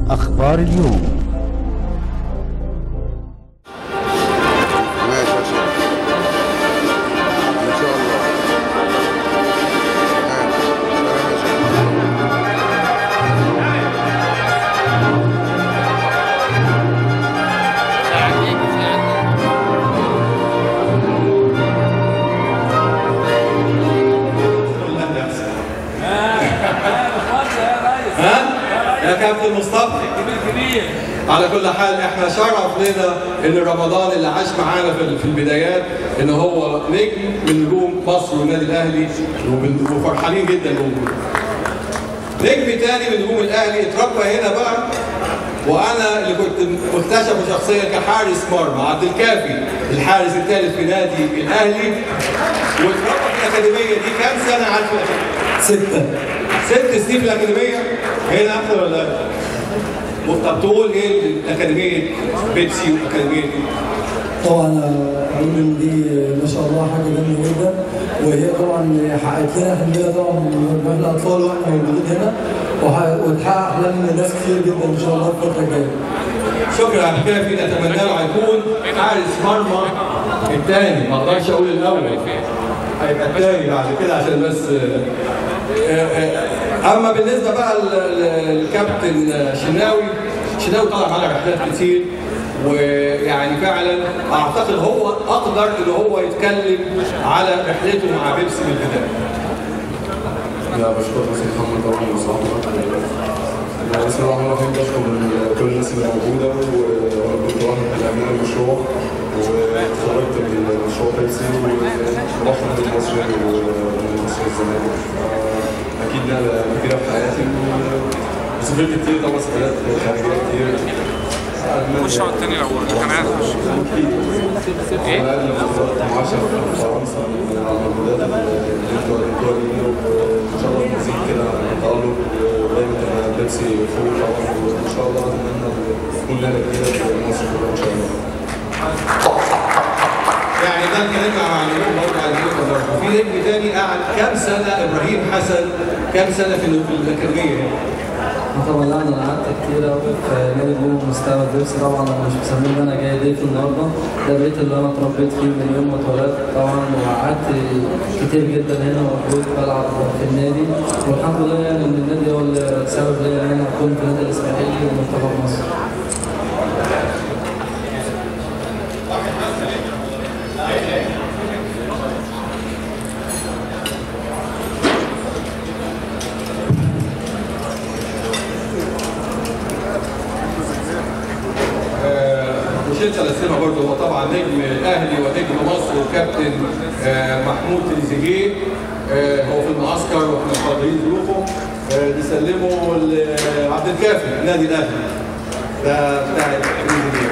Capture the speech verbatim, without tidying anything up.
أخبار اليوم. يا كابتن مصطفى على كل حال احنا شرف لنا ان رمضان اللي عاش معانا في البدايات ان هو نجم من نجوم مصر والنادي الاهلي وفرحانين جدا بوجوده. نجم تاني من نجوم الاهلي اتربى هنا بقى، وانا اللي كنت مكتشفه شخصيا كحارس مرمى، عبد الكافي الحارس الثالث في نادي الاهلي، واتربى في الاكاديميه دي كام سنه عارف؟ سته ست سنين في الاكاديميه هنا اكتر ولا لا؟ طب تقول ايه الاكاديميه بيبسي والاكاديميه دي؟ طبعا اقول ان دي ما شاء الله حاجه جميله جدا، وهي طبعا حققت لنا اهميه طبعا من الاطفال واحنا موجودين هنا، وتحقق احلام من ناس كتير جدا ان شاء الله الفتره الجايه. شكرا يا عبد الكافي، نتمنى له هيكون حارس مرمى الثاني، ما اقدرش اقول الاول، هيبقى الثاني بعد كده عشان بس. اما بالنسبه بقى للكابتن شناوي، شناوي طلع معانا رحلات كتير، ويعني فعلا اعتقد هو اقدر ان هو يتكلم على رحلته مع بيبسي من البدايه. لا بشكر استاذ محمد طبعا وصاحبه. بسم الله الرحمن الرحيم، بشكر كل الناس اللي موجوده، وانا كنت واحد من اعمال المشروع واتخرجت من مشروع بيبسي ورحت نادي مصر ومصر الزمالك. اكيد نقله كبيره في حياتي وسافرت كتير طبعا، سفرات خارجيه كتير. خش على التاني الاول كان عارف ايه؟ انا فترات معاشر في فرنسا على المجهودات اللي انتوا قدمتوها لينا، وان شاء الله نزيد كده تألق ودايما تبقى بيبسي فوق طبعا، وان شاء الله اتمنى تكون نقله كبيره في مصر كلها ان شاء الله. يعني ده اتكلمنا عن اليوم برضه على اليوم برضه. في نجم تاني قعد كام سنه، ابراهيم حسن، كام سنه في الاكاديميه هنا؟ طبعا لا انا قعدت كتير قوي في نادي بوم مستوى بيبسي. طبعا انا مش مسميه ان انا جاي ضيف النهارده، ده البيت اللي انا اتربيت فيه من يوم ما اتولدت طبعا، وقعدت كتير جدا هنا وفضلت بلعب في النادي، والحمد لله يعني ان النادي هو السبب ليا ان انا اكون في نادي الاسماعيلي ومنتخب مصر. مش لسنا برضه، هو طبعا نجم الاهلي ونجم مصر وكابتن محمود تريزيجيه، هو في المعسكر واحنا مقدرين ظروفه، نسلمه لعبد الكافي النادي الاهلي ده بتاع تريزيجيه.